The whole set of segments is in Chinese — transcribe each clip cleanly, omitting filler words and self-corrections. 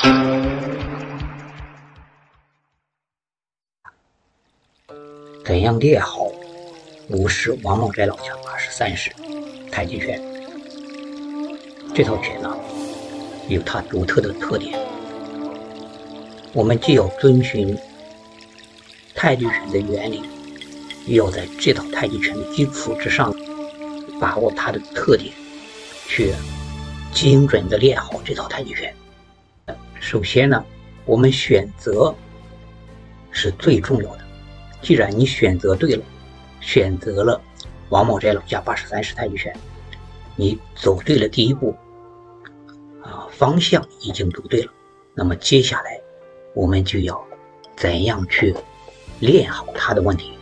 怎样练好吴氏王茂斋老家83式太极拳？这套拳呢，有它独特的特点。我们既要遵循太极拳的原理，也要在这套太极拳的基础之上，把握它的特点，去精准的练好这套太极拳。首先呢，我们选择是最重要的。既然你选择对了，选择了王茂斋老家83式太极拳，你走对了第一步，方向已经走对了。那么接下来我们就要怎样去练好它的问题。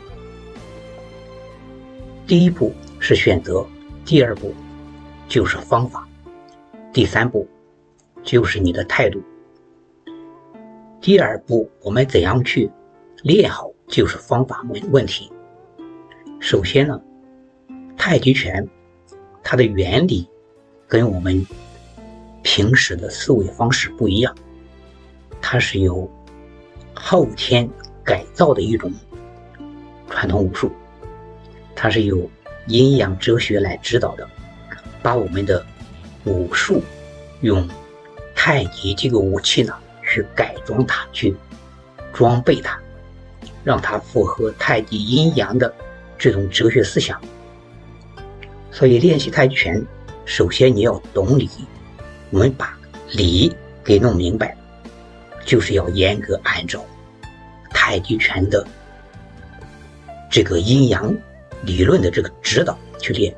第一步是选择，第二步就是方法，第三步就是你的态度。第二步我们怎样去练好，就是方法问题。首先呢，太极拳它的原理跟我们平时的思维方式不一样，它是由后天改造的一种传统武术，它是由阴阳哲学来指导的，把我们的武术用太极这个武器呢去改装它，去装备它，让它符合太极阴阳的这种哲学思想。所以练习太极拳，首先你要懂理，我们把理给弄明白，就是要严格按照太极拳的这个阴阳理论的这个指导去练，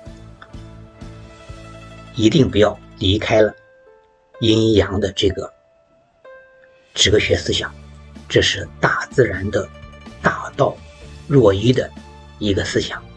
一定不要离开了阴阳的这个哲学思想，这是大自然的大道若一的一个思想。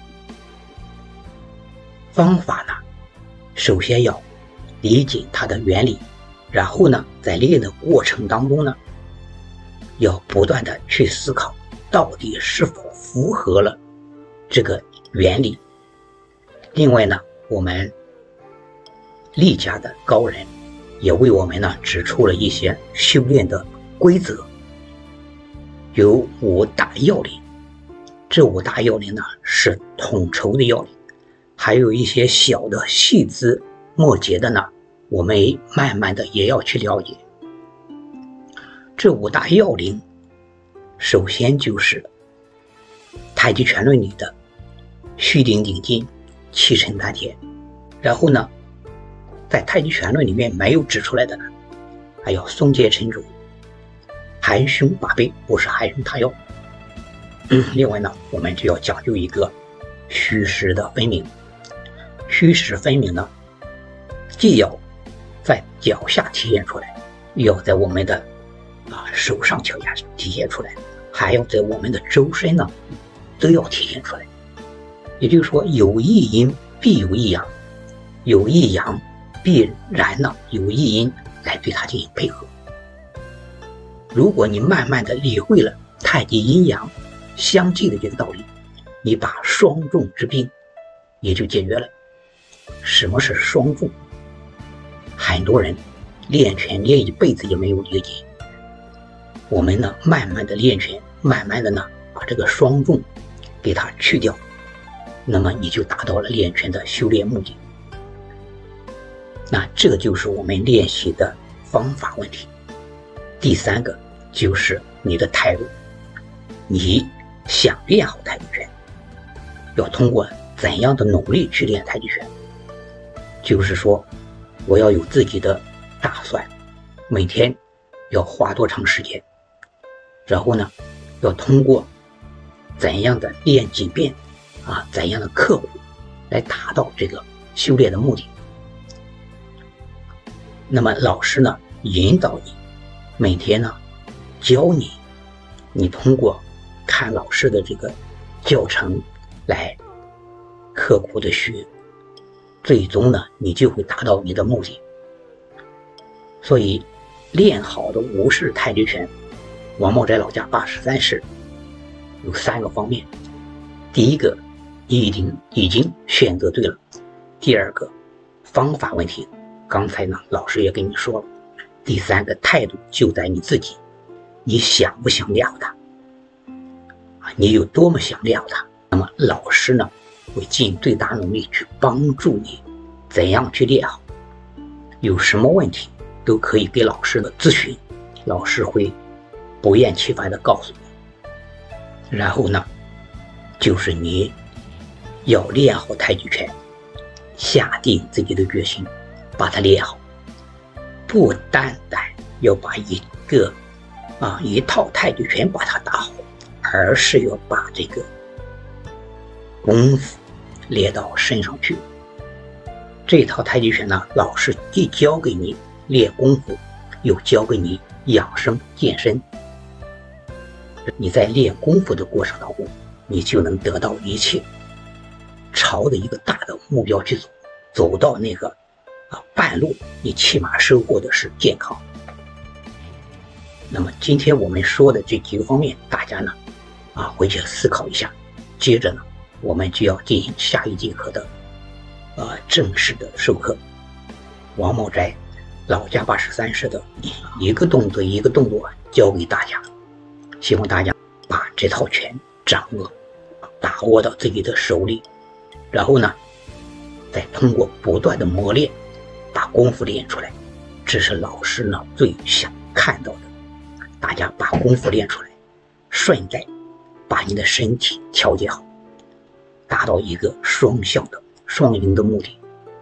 方法呢，首先要理解它的原理，然后呢，在练的过程当中呢，要不断的去思考到底是否符合了这个原理。另外呢，我们历家的高人也为我们呢指出了一些修炼的规则，有5大要领。这5大要领呢是统筹的要领，还有一些小的细枝末节的呢，我们慢慢的也要去了解。这5大要领，首先就是太极拳论里的虚顶顶筋，气沉丹田。然后呢，在太极拳论里面没有指出来的呢，还要松节沉肘，含胸拔背，不是含胸塌腰。另外呢，我们就要讲究一个虚实的分明。虚实分明呢，既要在脚下体现出来，又要在我们的手上脚下体现出来，还要在我们的周身呢都要体现出来。也就是说，有一阴必有一阳，有一阳必然呢有一阴来对它进行配合。如果你慢慢的理会了太极阴阳相济的这个道理，你把双重之病也就解决了。什么是双重？很多人练拳练一辈子也没有理解。我们呢，慢慢的练拳，慢慢的呢，把这个双重给它去掉，那么你就达到了练拳的修炼目的。那这个就是我们练习的方法问题。第3个就是你的态度，你想练好太极拳，要通过怎样的努力去练太极拳？就是说，我要有自己的打算，每天要花多长时间，然后呢，要通过怎样的练几遍怎样的刻苦来达到这个修炼的目的。那么老师呢，引导你，每天呢教你，你通过看老师的这个教程来刻苦的学，最终呢你就会达到你的目的。所以练好的吴氏太极拳，王茂斋老家83式有3个方面。第一个，你已经选择对了。第2个，方法问题，刚才呢老师也跟你说了。 第三个态度就在你自己，你想不想练好它？你有多么想练好它？那么老师呢，会尽最大努力去帮助你怎样去练好。有什么问题都可以给老师的咨询，老师会不厌其烦地告诉你。然后呢，就是你要练好太极拳，下定自己的决心把它练好，不单单要把一套太极拳把它打好，而是要把这个功夫练到身上去。这套太极拳呢，老师既教给你练功夫，又教给你养生健身。你在练功夫的过程当中，你就能得到一切，朝着一个大的目标去走，走到那个半路，你起码收获的是健康。那么今天我们说的这几个方面，大家呢回去思考一下。接着呢，我们就要进行下一节课的正式的授课。王茂斋老家83式的一个动作一个动作教给大家，希望大家把这套拳掌握把握到自己的手里，然后呢再通过不断的磨练把功夫练出来。这是老师呢最想看到的，大家把功夫练出来，顺带把你的身体调节好，达到一个双向的双赢的目的。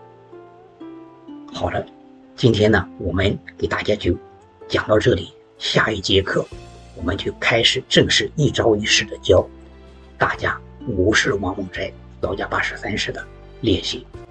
好了，今天呢我们给大家就讲到这里，下一节课我们就开始正式一招一式的教大家无式王茂斋老家83式的练习。